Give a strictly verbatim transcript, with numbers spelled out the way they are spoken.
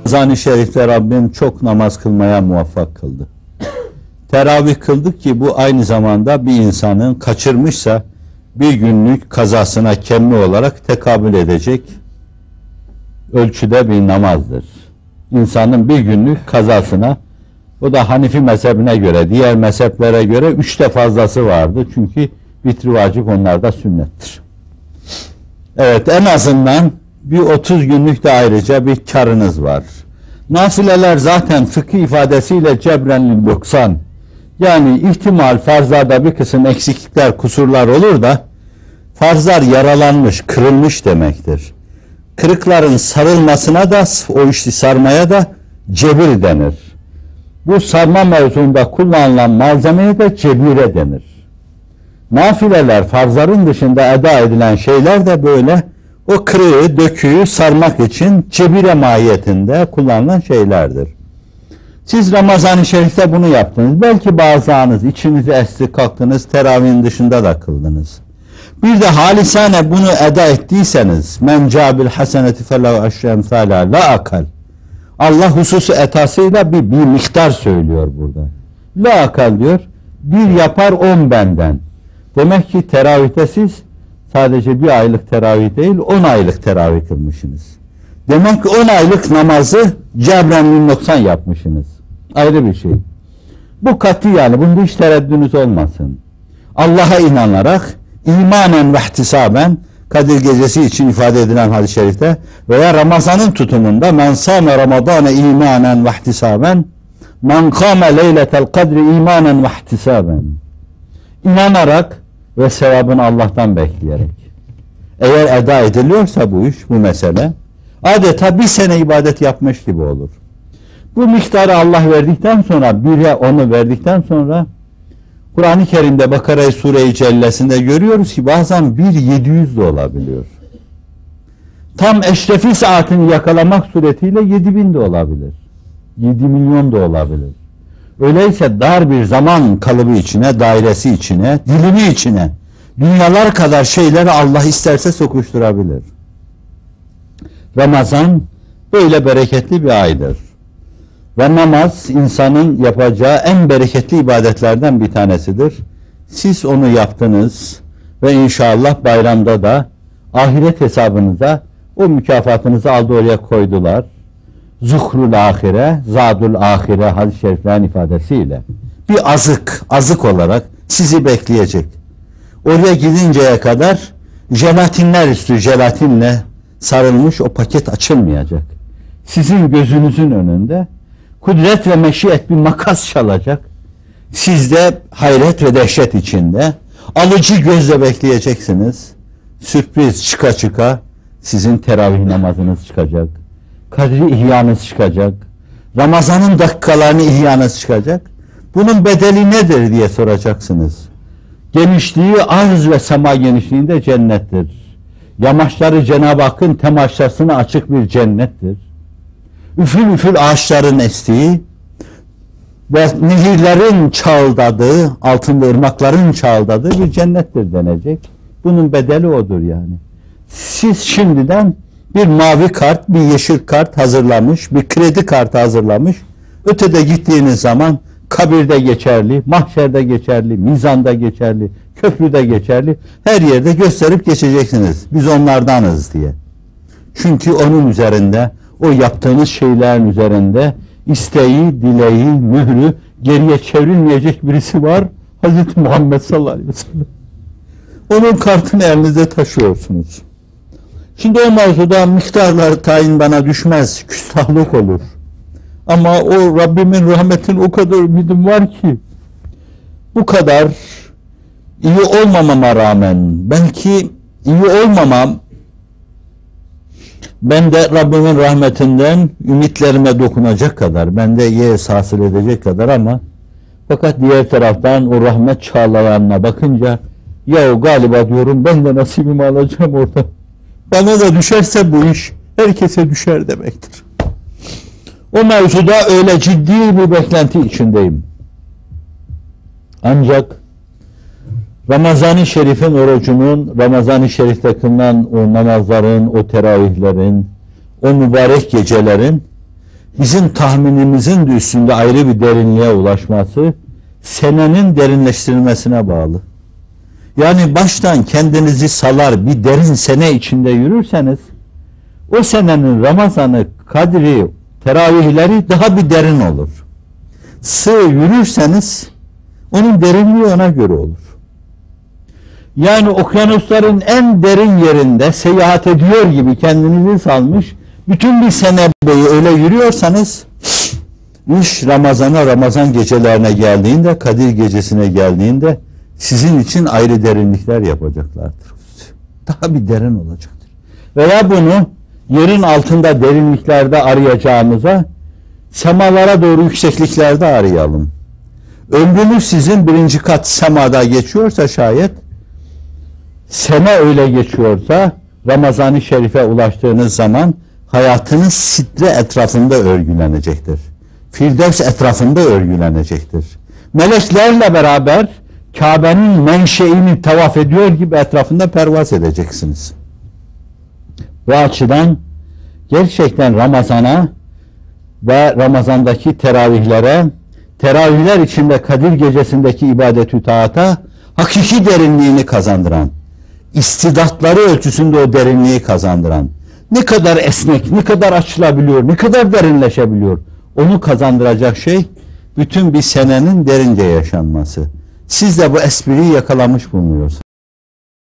Ramazan-ı Şerif'te Rabbim çok namaz kılmaya muvaffak kıldı. Teravih kıldık ki bu aynı zamanda bir insanın kaçırmışsa bir günlük kazasına kemmi olarak tekabül edecek ölçüde bir namazdır. İnsanın bir günlük kazasına, o da Hanifi mezhebine göre, diğer mezheplere göre üçte fazlası vardı. Çünkü vitri vacip, onlarda sünnettir. Evet, en azından bir otuz günlük de ayrıca bir karınız var. Nafileler zaten fıkıh ifadesiyle cebrenli doksan. Yani ihtimal farzlarda bir kısım eksiklikler, kusurlar olur da farzlar yaralanmış, kırılmış demektir. Kırıkların sarılmasına da, o işi sarmaya da cebir denir. Bu sarma mevzunda kullanılan malzemeye de cebire denir. Nafileler, farzların dışında eda edilen şeyler de böyle o kırığı, döküğü sarmak için cebire mahiyetinde kullanılan şeylerdir. Siz Ramazan-ı Şerif'te bunu yaptınız. Belki bazılarınız içinizi esti, kalktınız, teravihin dışında da kıldınız. Bir de halisane bunu eda ettiyseniz, men cabil haseneti felev eşrem fela la akal. Allah hususu etasıyla bir, bir miktar söylüyor burada. La akal diyor, bir yapar on benden. Demek ki teravihte siz sadece bir aylık teravih değil, on aylık teravih kılmışsınız. Demek ki on aylık namazı cebren noksan yapmışsınız. Ayrı bir şey. Bu katı, yani bunda hiç tereddünüz olmasın. Allah'a inanarak, imanen ve ihtisaben, Kadir Gecesi için ifade edilen hadis-i şerifte veya Ramazan'ın tutumunda men sâme Ramazâne imanen ve ihtisaben men kâme leyletel kadri imanen ve ihtisaben, inanarak ve sevabını Allah'tan bekleyerek. Eğer eda ediliyorsa bu iş, bu mesele, adeta bir sene ibadet yapmış gibi olur. Bu miktarı Allah verdikten sonra, bire onu verdikten sonra, Kur'an-ı Kerim'de Bakara Sure-i Cellesinde görüyoruz ki bazen bir yedi yüz de olabiliyor. Tam eşrefi saatini yakalamak suretiyle yedi bin de olabilir. yedi milyon da olabilir. Öyleyse dar bir zaman kalıbı içine, dairesi içine, dilimi içine, dünyalar kadar şeyleri Allah isterse sokuşturabilir. Ramazan böyle bereketli bir aydır. Ve namaz insanın yapacağı en bereketli ibadetlerden bir tanesidir. Siz onu yaptınız ve inşallah bayramda da ahiret hesabınıza o mükafatınızı aldı, oraya koydular. Zuhrul ahire, zadul ahire hadis-i şeriflerin ifadesiyle bir azık, azık olarak sizi bekleyecek. Oraya gidinceye kadar jelatinler üstü jelatinle sarılmış o paket açılmayacak. Sizin gözünüzün önünde kudret ve meşiyet bir makas çalacak. Siz de hayret ve dehşet içinde alıcı gözle bekleyeceksiniz. Sürpriz çıka çıka sizin teravih namazınız çıkacak. Kadri ihyanız çıkacak. Ramazan'ın dakikalarını ihyanız çıkacak. Bunun bedeli nedir diye soracaksınız. Genişliği arz ve sema genişliğinde cennettir. Yamaçları Cenab-ı Hakk'ın temaşasına açık bir cennettir. Üfül üfül ağaçların estiği ve nehirlerin çağıldadığı, altında ırmakların çağıldadığı bir cennettir denecek. Bunun bedeli odur yani. Siz şimdiden bir mavi kart, bir yeşil kart hazırlamış, bir kredi kartı hazırlamış. Ötede gittiğiniz zaman kabirde geçerli, mahşerde geçerli, mizanda geçerli, köprüde geçerli. Her yerde gösterip geçeceksiniz. Biz onlardanız diye. Çünkü onun üzerinde, o yaptığınız şeylerin üzerinde isteği, dileği, mührü geriye çevrilmeyecek birisi var. Hazreti Muhammed sallallahu aleyhi ve sellem. Onun kartını elinizde taşıyorsunuz. Şimdi o mevzuda miktarlar tayin bana düşmez, küstahlık olur. Ama o Rabbimin rahmetinin o kadar ümidim var ki, bu kadar iyi olmamama rağmen, belki iyi olmamam, ben de Rabbimin rahmetinden ümitlerime dokunacak kadar, bende yes hasıl edecek kadar, ama fakat diğer taraftan o rahmet çağlayanına bakınca, ya galiba diyorum ben de nasibimi alacağım orada. Bana da düşerse bu iş herkese düşer demektir. O mevzuda öyle ciddi bir beklenti içindeyim. Ancak Ramazan-ı Şerif'in orucunun, Ramazan-ı Şerif'te kılınan o namazların, o teravihlerin, o mübarek gecelerin bizim tahminimizin de üstünde ayrı bir derinliğe ulaşması senenin derinleştirilmesine bağlı. Yani baştan kendinizi salar bir derin sene içinde yürürseniz o senenin Ramazan'ı, Kadri, teravihleri daha bir derin olur. Sığ yürürseniz onun derinliği ona göre olur. Yani okyanusların en derin yerinde seyahat ediyor gibi kendinizi salmış, bütün bir sene boyu öyle yürüyorsanız, iş Ramazan'a, Ramazan gecelerine geldiğinde, Kadir gecesine geldiğinde sizin için ayrı derinlikler yapacaklardır. Daha bir derin olacaktır. Veya bunu yerin altında derinliklerde arayacağımıza semalara doğru yüksekliklerde arayalım. Ömrünüz sizin birinci kat semada geçiyorsa şayet, sene öyle geçiyorsa Ramazan-ı Şerif'e ulaştığınız zaman hayatınız sitre etrafında örgülenecektir. Firdevs etrafında örgülenecektir. Meleklerle beraber Kabe'nin menşeini tavaf ediyor gibi etrafında pervaz edeceksiniz. Bu açıdan gerçekten Ramazan'a ve Ramazan'daki teravihlere, teravihler içinde Kadir gecesindeki ibadet-ü taata hakiki derinliğini kazandıran, istidatları ölçüsünde o derinliği kazandıran, ne kadar esnek, ne kadar açılabiliyor, ne kadar derinleşebiliyor, onu kazandıracak şey bütün bir senenin derince yaşanması. Siz de bu espriyi yakalamış bulunuyorsunuz.